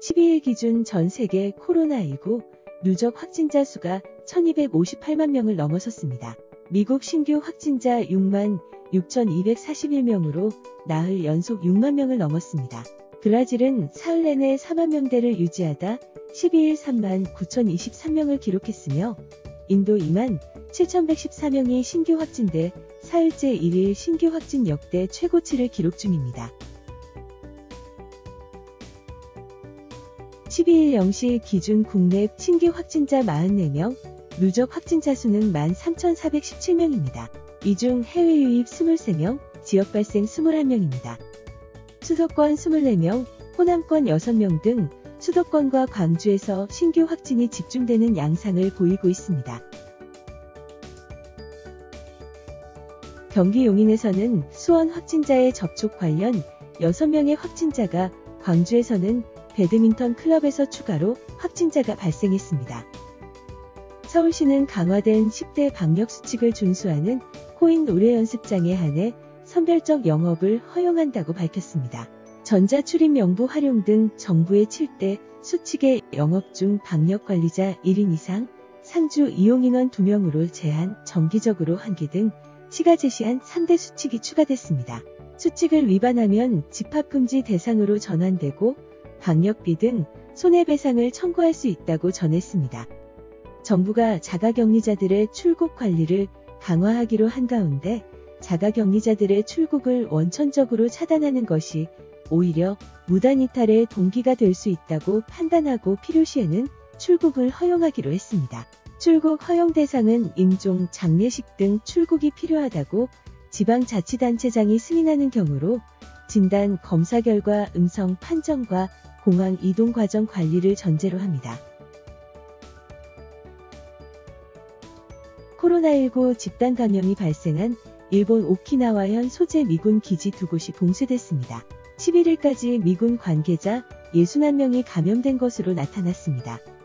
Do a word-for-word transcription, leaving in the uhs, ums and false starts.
십이 일 기준 전 세계 코로나십구 누적 확진자 수가 천이백오십팔만 명을 넘어섰습니다. 미국 신규 확진자 육만 육천이백사십일 명으로 나흘 연속 육만 명을 넘었습니다. 브라질은 사흘 내내 사만 명대를 유지하다 십이 일 삼만 구천이십삼 명을 기록했으며 인도 이만 칠천백십사 명이 신규 확진돼 사흘째 일 일 신규 확진 역대 최고치를 기록 중입니다. 십이 일 영 시 기준 국내 신규 확진자 사십사 명, 누적 확진자 수는 만 삼천사백십칠 명입니다. 이 중 해외 유입 이십삼 명, 지역 발생 이십일 명입니다. 수도권 이십사 명, 호남권 여섯 명 등 수도권과 광주에서 신규 확진이 집중되는 양상을 보이고 있습니다. 경기 용인에서는 수원 확진자의 접촉 관련 여섯 명의 확진자가, 광주에서는 배드민턴 클럽에서 추가로 확진자가 발생했습니다. 서울시는 강화된 십 대 방역수칙을 준수하는 코인 노래연습장에 한해 선별적 영업을 허용한다고 밝혔습니다. 전자출입명부 활용 등 정부의 칠 대 수칙의 영업 중 방역관리자 일 인 이상, 상주 이용인원 두 명으로 제한, 정기적으로 한 개 등 시가 제시한 삼 대 수칙이 추가됐습니다. 수칙을 위반하면 집합금지 대상으로 전환되고 방역비 등 손해배상을 청구할 수 있다고 전했습니다. 정부가 자가격리자들의 출국 관리를 강화하기로 한 가운데 자가격리자들의 출국을 원천적으로 차단하는 것이 오히려 무단이탈의 동기가 될 수 있다고 판단하고 필요시에는 출국을 허용하기로 했습니다. 출국 허용 대상은 임종, 장례식 등 출국이 필요하다고 지방자치단체장이 승인하는 경우로 진단, 검사 결과 음성 판정과 공항 이동 과정 관리를 전제로 합니다. 코로나십구 집단 감염이 발생한 일본 오키나와현 소재 미군 기지 두 곳이 봉쇄됐습니다. 십일 일까지 미군 관계자 육십일 명이 감염된 것으로 나타났습니다.